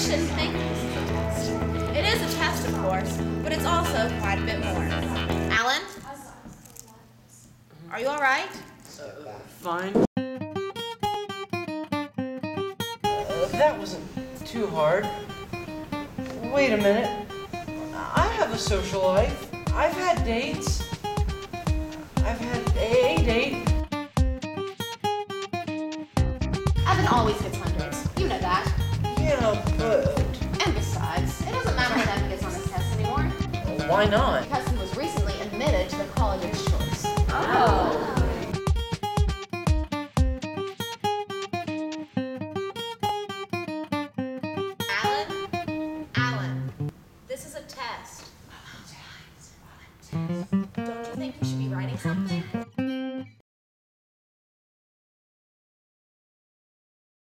shouldn't think this is a test. It is a test, of course, but it's also quite a bit more. Alan? Are you all right? Fine. That wasn't too hard. Wait a minute. I have a social life. I've had dates. I've had a date. Evan always gets hundreds. You know that. Yeah, but... And besides, it doesn't matter when Evan gets on his test anymore. Why not? Because he was recently admitted to the college of his choice. Oh.